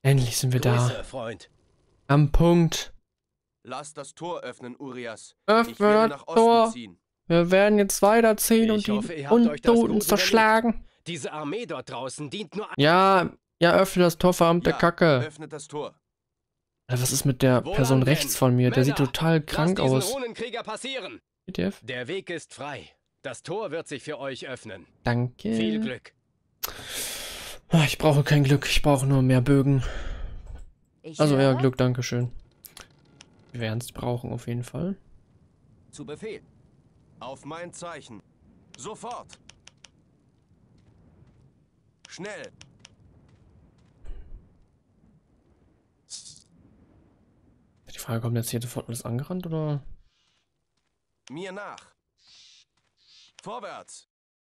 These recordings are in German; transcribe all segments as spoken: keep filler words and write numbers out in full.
Endlich sind wir da. Grüße, Freund. Am Punkt. Lass das Tor öffnen, Urias. Öffne Ich werde das nach Osten Tor. ziehen. Wir werden jetzt weiterziehen und Ich die hoffe, ihr habt euch das Untoten gut zerschlagen. Diese Armee dort draußen dient nur... Ja, ja, öffne das Tor, verdammte Ja, Kacke. öffnet das Tor. Alter, was ist mit der Wohlan Person denn? rechts von mir? Der sieht Männer, total krank lasst diesen aus. Runenkrieger passieren. W T F? Der Weg ist frei. Das Tor wird sich für euch öffnen. Danke. Viel Glück. Ah, ich brauche kein Glück, ich brauche nur mehr Bögen. Ich Also ja, höre. Glück, danke schön. Wir werden es brauchen auf jeden Fall. Zu Befehl. Auf mein Zeichen. Sofort. Schnell. Die Frage, kommt jetzt hier sofort alles angerannt oder? Mir nach. Vorwärts.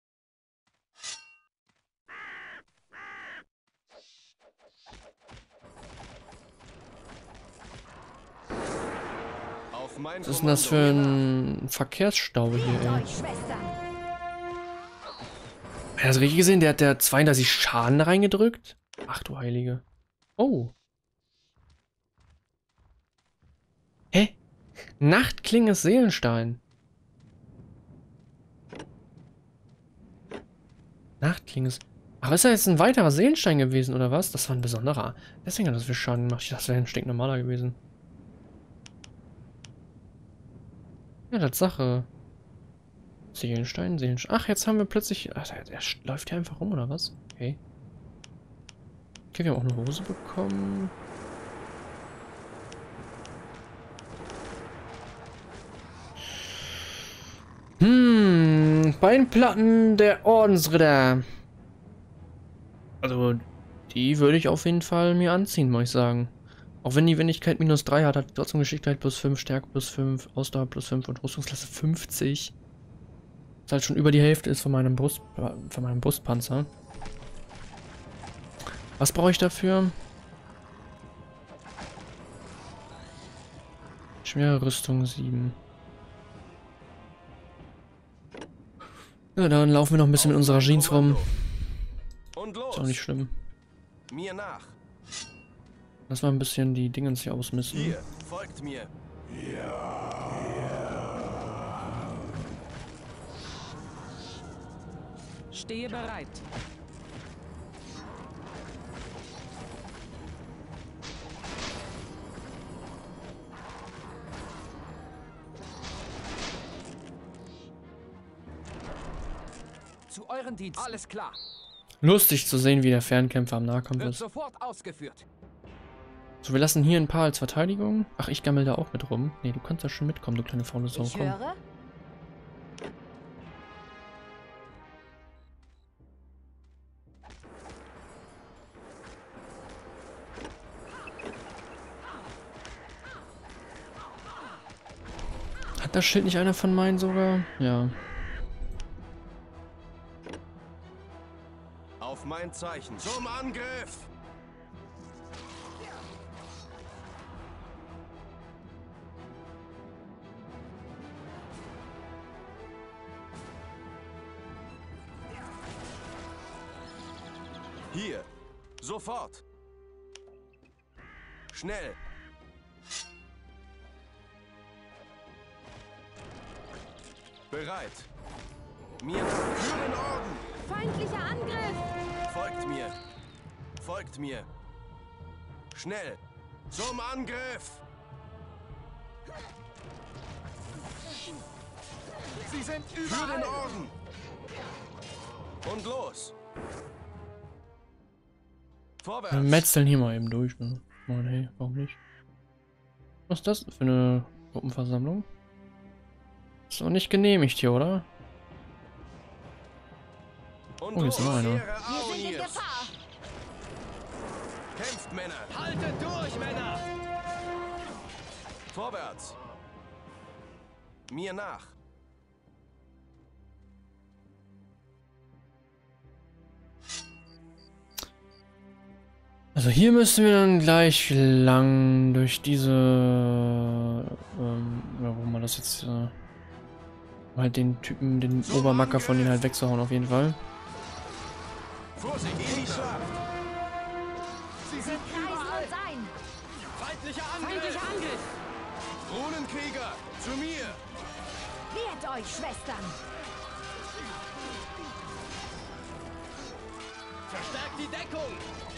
Auf mein Was ist denn das für ein Verkehrsstau hier, ey? Euch Schwestern. Hast du das richtig gesehen? Der hat der zweiunddreißig Schaden reingedrückt? Ach du Heilige. Oh. Hä? Nachtklinge ist Seelenstein. Nachtklinge ist... Ach, ist er jetzt ein weiterer Seelenstein gewesen, oder was? Das war ein besonderer. Deswegen hat das viel Schaden gemacht. Ich dachte, das wäre ein stinknormaler gewesen. Ja, Tatsache. Seelenstein, Seelenstein. Ach, jetzt haben wir plötzlich... Ach, der, der läuft hier einfach rum, oder was? Okay. Okay, wir haben auch eine Hose bekommen. Hm, Beinplatten der Ordensritter. Also, die würde ich auf jeden Fall mir anziehen, muss ich sagen. Auch wenn die Wendigkeit minus drei hat, hat trotzdem Geschicklichkeit plus fünf, Stärke plus fünf, Ausdauer plus fünf und Rüstungsklasse fünfzig. Was halt schon über die Hälfte ist von meinem Brust, von meinem Brustpanzer. Was brauche ich dafür? Schwere Rüstung sieben. Ja, dann laufen wir noch ein bisschen mit unserer Jeans rum. Und los. Ist auch nicht schlimm. Mir nach. Lass mal ein bisschen die Dingens hier ausmisten. Hier, folgt mir. Stehe bereit. Zu euren Diensten. Alles klar. Lustig zu sehen, wie der Fernkämpfer am Nahkampf Wird ist. sofort ausgeführt. So, wir lassen hier ein paar als Verteidigung. Ach, ich gammel da auch mit rum. Nee, du kannst da schon mitkommen, du kleine faule Sau. Ich Komm. höre. Hat das Schild nicht einer von meinen sogar? Ja. Auf mein Zeichen. Zum Angriff. Hier. Sofort. Schnell. Bereit. Mir nach. Für den Orden. Feindlicher Angriff. Folgt mir. Folgt mir. Schnell. Zum Angriff. Sie sind Für den überall. Orden. Und los. Vorwärts. Wir metzeln hier mal eben durch, ne? Mann, hey, warum nicht? Was ist das für eine Gruppenversammlung? Ist doch nicht genehmigt hier, oder? Und Oh, hier ist noch los. einer. Ehre Wir sind in Aonirs. Gefahr. Kämpft, Männer. Haltet durch, Männer! Vorwärts. Mir nach. Also hier müssen wir dann gleich lang durch diese... Ähm, ja, wo man das jetzt... Äh, um halt den Typen, den Obermacker von denen halt wegzuhauen auf jeden Fall. Vorsicht, in die Schlacht. Sie Sie sind kreisen überall. uns ein. Feindlicher Angriff! Feindlicher Angriff. Runenkrieger, zu mir! Wehrt euch, Schwestern. Verstärkt die Deckung!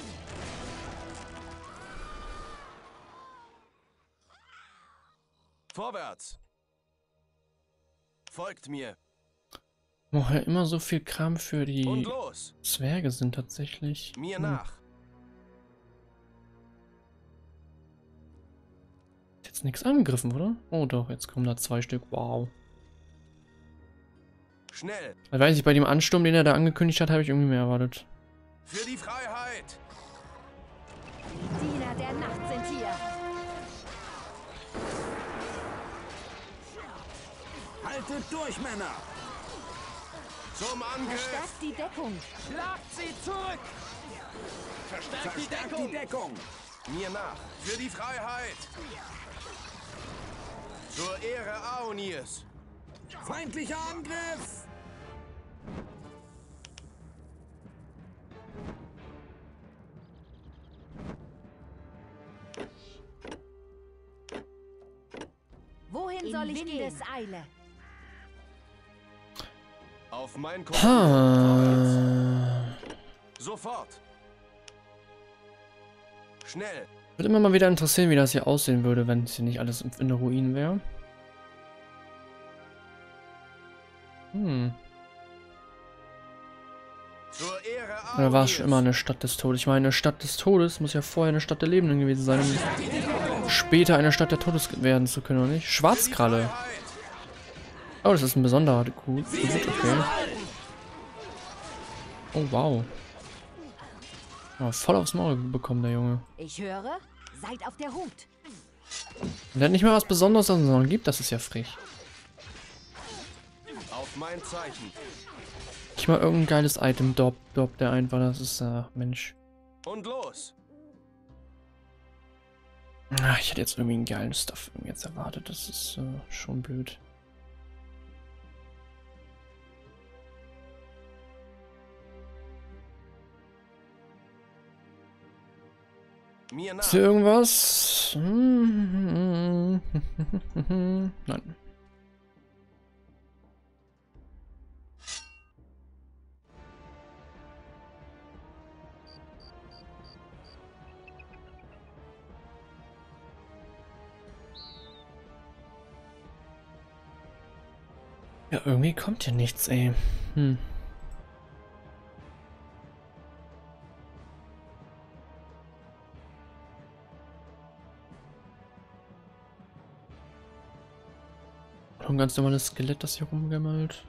Vorwärts! Folgt mir! Woher immer so viel Kram für Und die los! Zwerge sind tatsächlich. Mir Hm. nach! Ist jetzt nichts angegriffen, oder? Oh doch, jetzt kommen da zwei Stück. Wow. Schnell! Ich weiß nicht, bei dem Ansturm, den er da angekündigt hat, habe ich irgendwie mehr erwartet. Für die Freiheit! Die Diener der Nacht sind hier. Haltet durch, Männer! Zum Angriff! Verstärkt die Deckung. Schlagt sie zurück! Verstärkt die Verstärkt Deckung! die Deckung! Mir nach! Für die Freiheit! Zur Ehre Aonirs! Feindlicher Angriff! Wohin In soll ich gehen? Windeseile. Auf mein Kommando! Ha. Sofort! Schnell! Würde immer mal wieder interessieren, wie das hier aussehen würde, wenn es hier nicht alles in der Ruinen wäre. Hm. Zur Ehre Oder war es schon immer Aonirs! eine Stadt des Todes? Ich meine, eine Stadt des Todes muss ja vorher eine Stadt der Lebenden gewesen sein, um später eine Stadt der Todes werden zu können, oder nicht? Für die Schwarzkralle. Freiheit! Oh, das ist ein besonderer Gut. Okay. Oh, wow. Oh, voll aufs Maul bekommen, der Junge. Ich höre, seid auf der Hut. Und der hat nicht mal was Besonderes, sondern gibt, das ist ja frech. Auf mein Zeichen! Nicht mal irgendein geiles Item dop, dop der einfach, das ist, äh, Mensch. Und los! Ah, ich hätte jetzt irgendwie einen geilen Stuff jetzt erwartet, das ist äh, schon blöd. Mir nach! Ist hier irgendwas? Nein. Ja, irgendwie kommt hier nichts, ey. Hm. Noch ein ganz normales Skelett, das hier rumgammelt.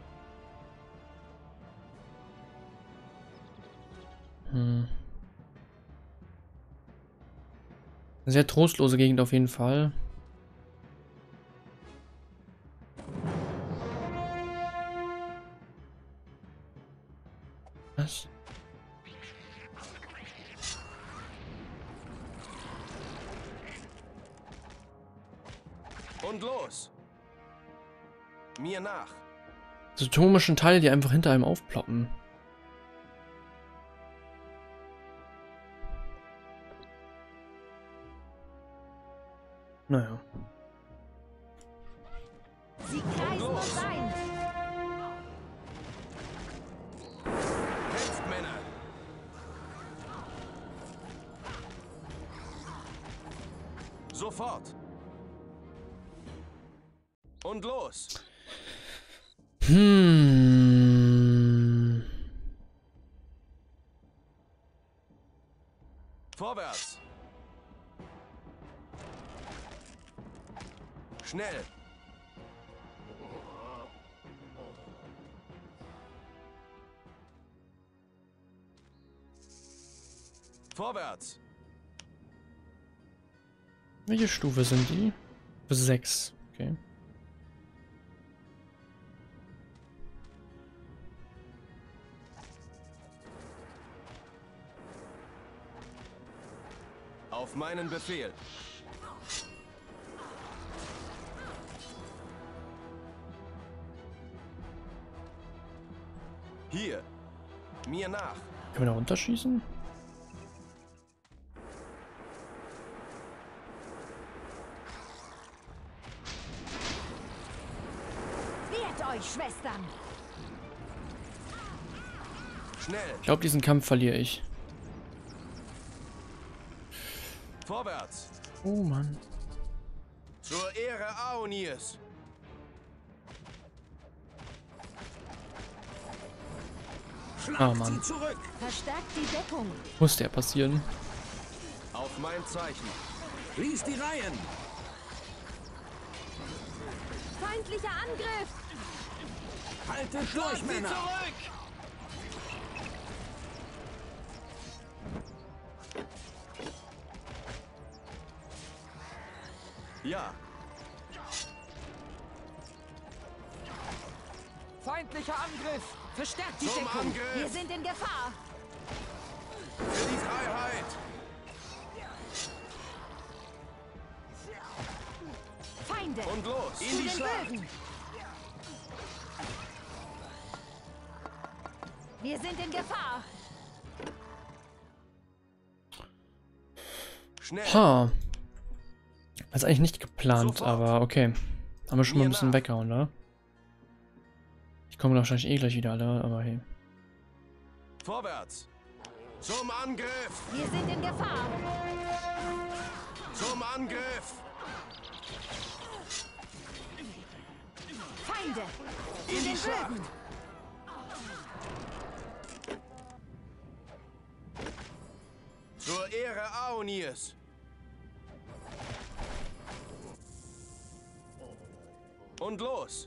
Hm. Sehr trostlose Gegend auf jeden Fall. Was? Und los! Mir nach! So atomischen Teile, die einfach hinter einem aufploppen. Naja. Sie kreisen uns ein. Kämpft, Männer! Sofort! Und los! Hm. Vorwärts! Schnell! Vorwärts! Welche Stufe sind die? Sechs. Okay. Auf meinen Befehl! Hier! Mir nach! Können wir da runterschießen? Schwestern! Schnell. Ich glaube, diesen Kampf verliere ich. Vorwärts. Oh Mann. Zur Ehre Aonirs. Schlagt Ah, Mann. sie zurück. Verstärkt die Deckung! Musste ja passieren. Auf mein Zeichen. Schließt die Reihen. Feindlicher Angriff! Haltet durch, Männer. Zurück! Ja. Feindlicher Angriff. Verstärkt die Zum Deckung! Angriff. Wir sind in Gefahr! Für die Freiheit. Feinde! Und los. Zu In die den Schlacht. Bögen! Wir sind in Gefahr! Schnell. Ha. Das ist eigentlich nicht geplant, Sofort. aber okay. Haben wir schon mal Mir ein bisschen nach. weggehauen, ne? Ich komme wahrscheinlich eh gleich wieder alle, aber hey. Vorwärts. Zum Angriff. Wir sind in Gefahr! Zum Angriff. Feinde! Zu In die den Schlacht. Bögen! Zur Ehre Aonirs. Und los.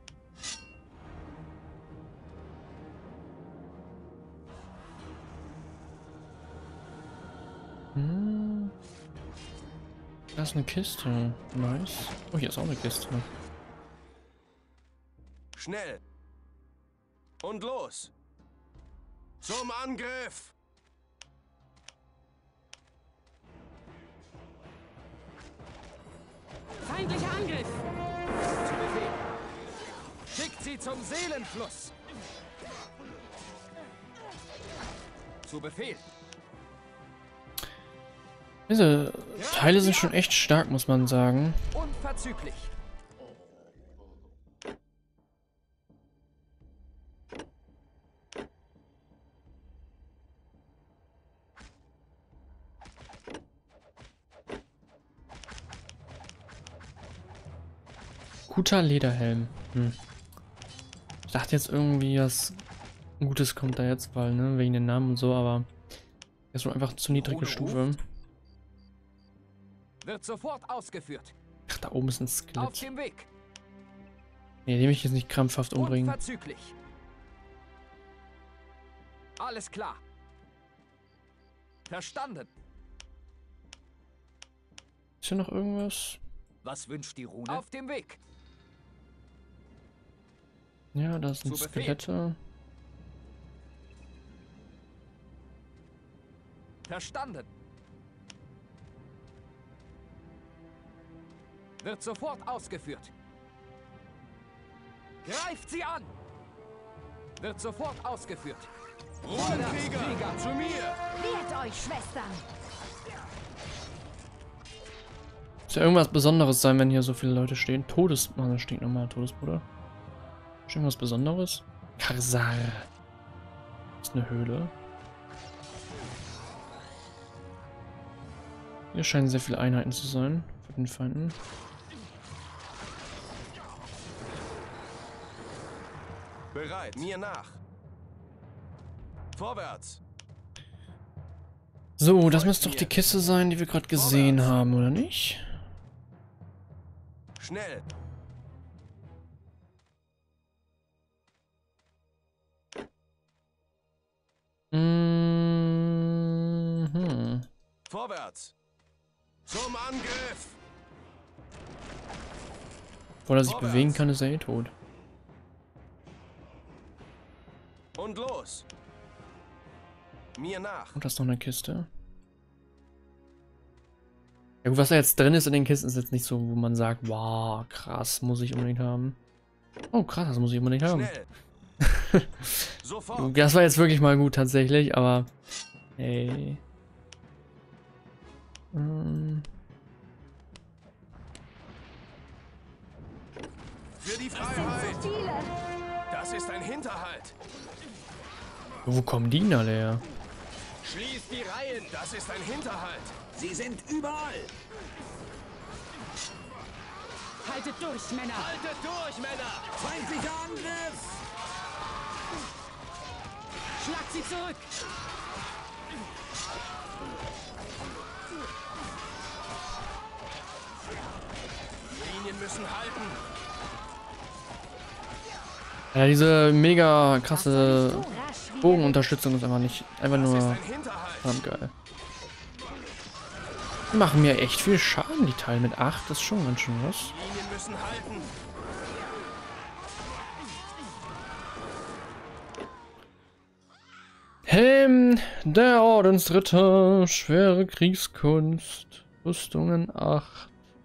Hm. Da ist eine Kiste. Nice. Oh, hier ist auch eine Kiste. Schnell. Und los. Zum Angriff. Feindlicher Angriff. Zu Befehl. Schickt sie zum Seelenfluss. Zu Befehl. Diese Teile sind schon echt stark, muss man sagen. Unverzüglich. Guter Lederhelm. Hm. Ich dachte jetzt irgendwie, was Gutes kommt da jetzt, weil, ne, wegen den Namen und so, aber das ist wohl einfach zu niedrige Ohne Stufe. Wird sofort ausgeführt. Ach, da oben ist ein Auf Skelett. dem Weg. Nee, den will ich jetzt nicht krampfhaft umbringen. Unverzüglich. Alles klar. Verstanden. Ist hier noch irgendwas? Was wünscht die Rune? Auf dem Weg. Ja, da sind Zu Befehl. Skelette. Verstanden. Wird sofort ausgeführt. Greift sie an! Wird sofort ausgeführt. Runenkrieger, zu mir. Wehrt euch, Schwestern! Muss ja irgendwas Besonderes sein, wenn hier so viele Leute stehen. Todes... Oh, da steht nochmal Todesbruder. Ist irgendwas Besonderes? Karsar. Ist eine Höhle. Hier scheinen sehr viele Einheiten zu sein. Von den Feinden. Bereit, mir nach. Vorwärts. So, das müsste doch die Kiste sein, die wir gerade gesehen haben, oder nicht? Schnell. Mhm. Vorwärts. Zum Angriff. Bevor er sich Vorwärts. bewegen kann, ist er eh tot. Und los. Mir nach. Und da ist noch eine Kiste. Ja gut, was da jetzt drin ist in den Kisten, ist jetzt nicht so, wo man sagt, wow, krass, muss ich unbedingt haben. Oh, krass, das muss ich unbedingt haben. Schnell. Sofort. Das war jetzt wirklich mal gut tatsächlich, aber hey. Ähm. Für die Das sind Freiheit. zu viele. Das ist ein Hinterhalt. Wo kommen die denn alle her? Schließt die Reihen. Das ist ein Hinterhalt. Sie sind überall. Haltet durch, Männer. Haltet durch, Männer. Feindlicher Angriff. Schlagt sie zurück. Linien müssen halten. Ja, diese mega Was soll ich krasse so rasch wie Bogenunterstützung ist einfach nicht. Einfach Das ist nur ein Hinterhalt. verdammt geil. Die machen mir echt viel Schaden, die Teile mit acht. Das ist schon ganz schön was. Linien müssen halten. Helm der Ordensritter, schwere Kriegskunst, Rüstungen acht.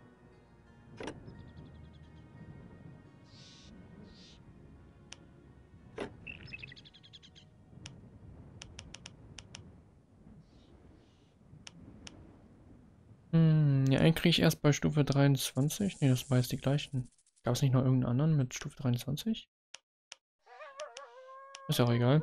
Hm, ja, einen kriege ich erst bei Stufe dreiundzwanzig. Ne, das war jetzt die gleichen. Gab es nicht noch irgendeinen anderen mit Stufe dreiundzwanzig? Ist ja auch egal.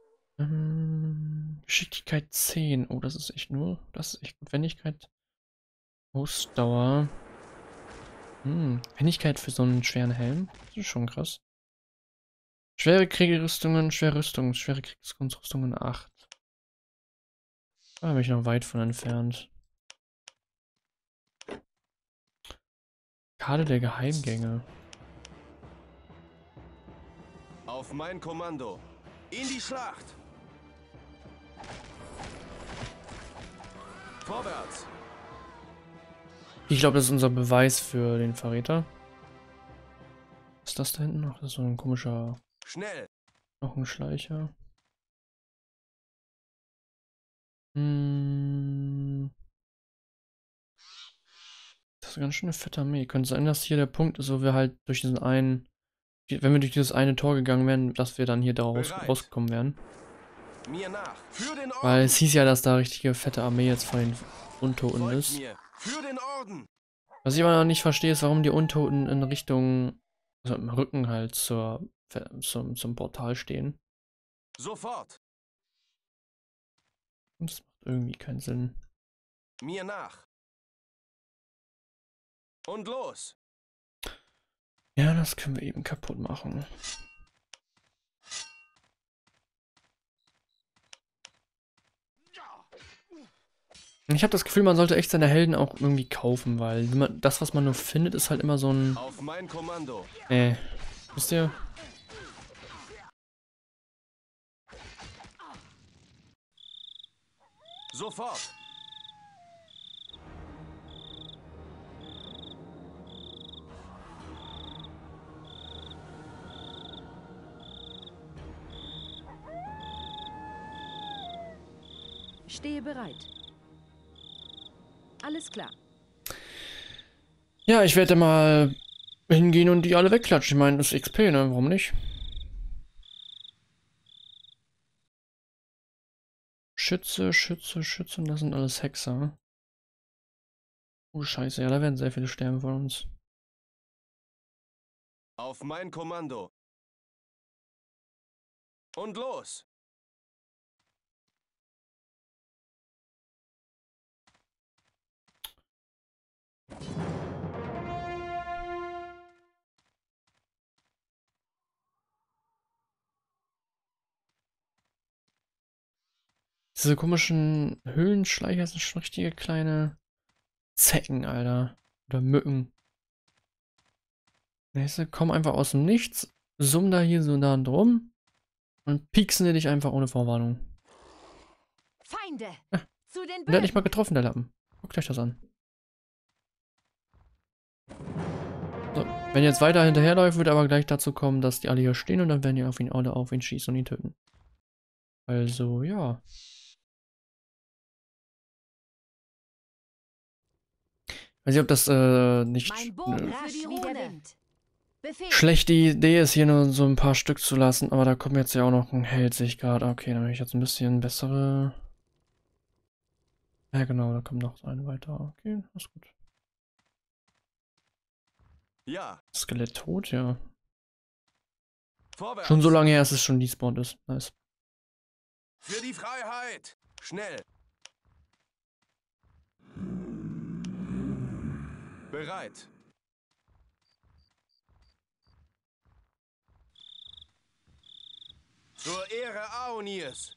Ähm, Geschicklichkeit zehn. Oh, das ist echt nur. Das ist echt gut. Wendigkeit. Ausdauer. Hm, Wendigkeit für so einen schweren Helm. Das ist schon krass. Schwere Kriegerrüstungen, schwere Rüstungen, schwere Kriegskunstrüstungen acht. Da bin ich noch weit von entfernt. Karte der Geheimgänge. Auf mein Kommando. In die Schlacht. Vorwärts. Ich glaube, das ist unser Beweis für den Verräter. Was ist das da hinten noch? Das ist so ein komischer Schnell. Knochenschleicher. Hm. Das ist ganz schön eine fette Armee. Könnte sein, dass hier der Punkt ist, wo wir halt durch diesen einen, wenn wir durch dieses eine Tor gegangen wären, dass wir dann hier daraus Bereit. rausgekommen wären. Mir nach. Für den Orden. Weil es hieß ja, dass da richtige fette Armee jetzt von den Untoten Folgt ist. mir. Für den Orden. Was ich aber noch nicht verstehe, ist, warum die Untoten in Richtung, also im Rücken halt zur, zum, zum Portal stehen. Sofort. Und das macht irgendwie keinen Sinn. Mir nach. Und los. Ja, das können wir eben kaputt machen. Ich habe das Gefühl, man sollte echt seine Helden auch irgendwie kaufen, weil wenn man, das, was man nur findet, ist halt immer so ein... Auf mein Kommando. Äh, wisst ihr? Sofort. Stehe bereit. Alles klar. Ja, ich werde mal hingehen und die alle wegklatschen. Ich meine, das ist X P, ne? Warum nicht? Schütze, Schütze, Schütze, und das sind alles Hexer. Oh Scheiße, ja, da werden sehr viele sterben von uns. Auf mein Kommando. Und los. Diese komischen Höhlenschleicher sind schon richtige kleine Zecken, Alter. Oder Mücken. Weißt du, kommen einfach aus dem Nichts, summen da hier so da drum und pieksen dir dich einfach ohne Vorwarnung. Feinde! Ja. Zu den Und der hat nicht Bögen! mal getroffen, der Lappen. Guckt euch das an. So, wenn ihr jetzt weiter hinterherläuft, wird aber gleich dazu kommen, dass die alle hier stehen und dann werden die auf ihn alle auf ihn schießen und ihn töten. Also, ja. Weiß nicht, ob das äh, nicht Mein Bogen eine rasch wie der Wind. Befehl! schlechte Idee ist, hier nur so ein paar Stück zu lassen, aber da kommt jetzt ja auch noch ein Held, sehe ich gerade. Okay, dann habe ich jetzt ein bisschen bessere... Ja genau, da kommt noch ein weiter. Okay, alles gut. Ja, Skelett tot, ja. vorwärts. Schon so lange her, dass es schon despawned ist. Nice. Für die Freiheit. Schnell. Bereit. Zur Ehre Aonirs.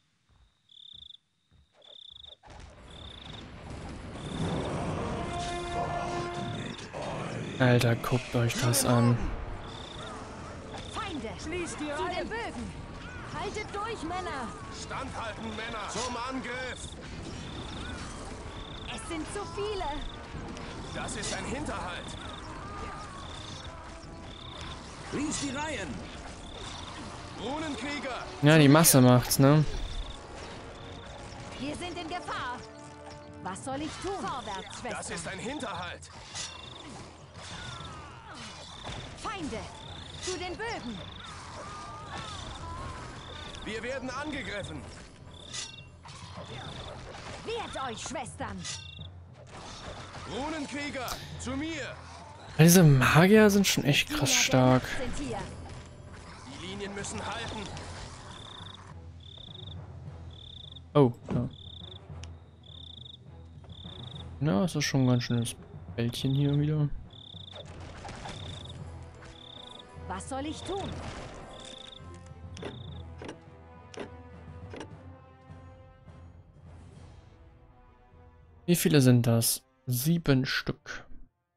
Alter, guckt euch das an. Feinde. Schließt die Zu den Reihen. Bögen. Haltet durch, Männer. Standhalten, Männer. Zum Angriff. Es sind zu viele. Das ist ein Hinterhalt. Schließt die Reihen. Runenkrieger. Ja, die Masse macht's, ne? Wir sind in Gefahr. Was soll ich tun? Vorwärts, Das Schwester. ist ein Hinterhalt. Feinde. Zu den Bögen. Wir werden angegriffen. Wehrt euch, Schwestern. Runenkrieger, zu mir. Diese Magier sind schon echt krass Diener der stark. Nacht sind hier. Die Linien müssen halten. Oh, ja. Na, es ist schon ein ganz schönes Bällchen hier wieder. Was soll ich tun? Wie viele sind das? Sieben Stück.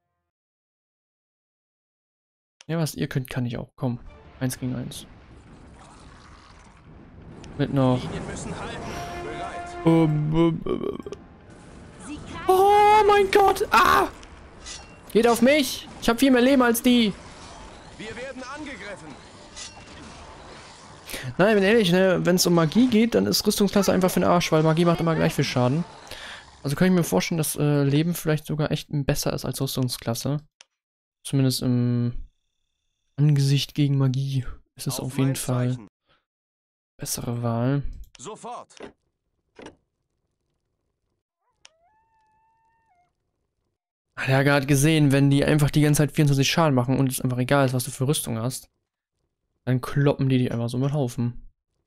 Ja, was ihr könnt, kann ich auch. Komm. Eins gegen eins. Mit noch. Linien müssen halten. Bereit. Um, um, um. Sie greifen. Oh mein Gott! Ah! Geht auf mich! Ich habe viel mehr Leben als die! Wir werden angegriffen. Nein, bin ehrlich, ne, wenn es um Magie geht, dann ist Rüstungsklasse einfach für den Arsch, weil Magie macht immer gleich viel Schaden. Also kann ich mir vorstellen, dass äh, Leben vielleicht sogar echt besser ist als Rüstungsklasse. Zumindest im Angesicht gegen Magie ist es auf, jeden mein Fall Zeichen. bessere Wahl. Sofort. Hat ja gerade gesehen, wenn die einfach die ganze Zeit vierundzwanzig Schaden machen und es einfach egal ist, was du für Rüstung hast, dann kloppen die dich einfach so mit Haufen.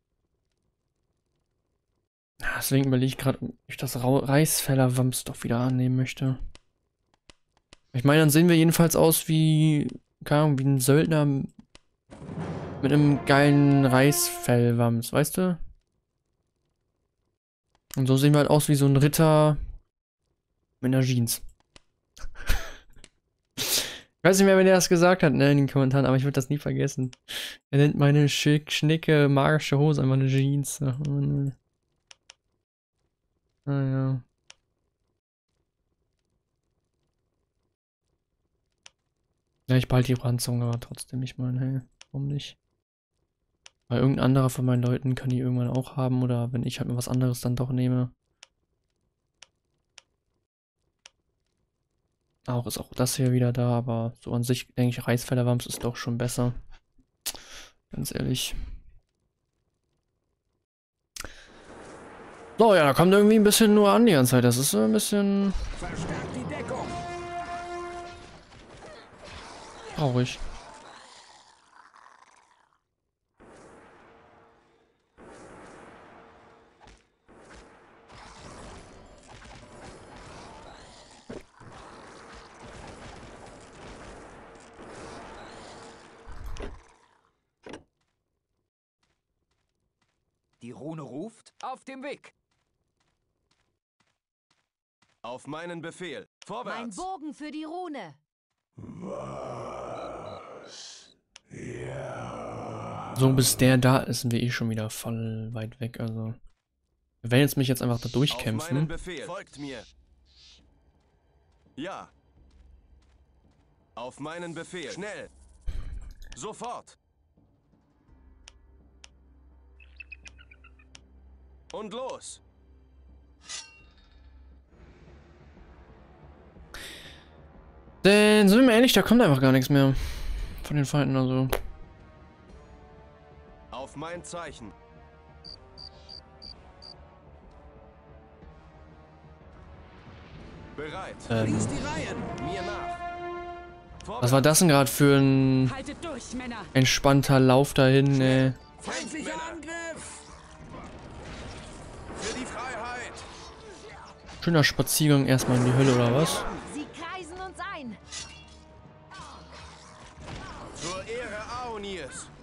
Ja, deswegen überlege ich gerade, ob ich das Ra Reißfeller-Wams doch wieder annehmen möchte. Ich meine, dann sehen wir jedenfalls aus wie, keine Ahnung, wie ein Söldner mit einem geilen Reißfell-Wams, weißt du? Und so sehen wir halt aus wie so ein Ritter mit einer Jeans. Ich weiß nicht mehr, wenn er das gesagt hat, ne, in den Kommentaren, aber ich würde das nie vergessen. Er nennt meine schick, schnicke, magische Hose einfach eine Jeans. Ach, Mann. Naja. Ja, ich behalte die Ranzung, aber trotzdem, ich meine, hey, warum nicht? Weil irgendein anderer von meinen Leuten kann die irgendwann auch haben, oder wenn ich halt mal was anderes dann doch nehme. Auch ist auch das hier wieder da, aber so an sich denke ich, Reißfellerwams ist doch schon besser. Ganz ehrlich. So, ja, da kommt irgendwie ein bisschen nur an die ganze Zeit. Das ist so ein bisschen Verstärkt die Deckung. traurig. Die Rune ruft. Auf dem Weg. Auf meinen Befehl. Mein Vorwärts. Bogen für die Rune. So, bis der da ist, sind wir eh schon wieder voll weit weg. Also, wir werden jetzt mich jetzt einfach da Auf meinen durchkämpfen. Befehl. Folgt mir. Ja. Auf meinen Befehl. Schnell. Sofort. Und los. Denn, sind wir mal ehrlich, da kommt einfach gar nichts mehr von den Feinden, also. Auf mein Zeichen. Bereit. Ähm, Schließt die Reihen. Mir nach. Was war das denn gerade für ein Haltet durch, Männer. entspannter Lauf dahin, ey? Feindlicher Angriff! Für die Freiheit! Schöner Spaziergang erstmal in die Hölle, oder was? Sie kreisen uns ein. Zur Ehre Aonirs!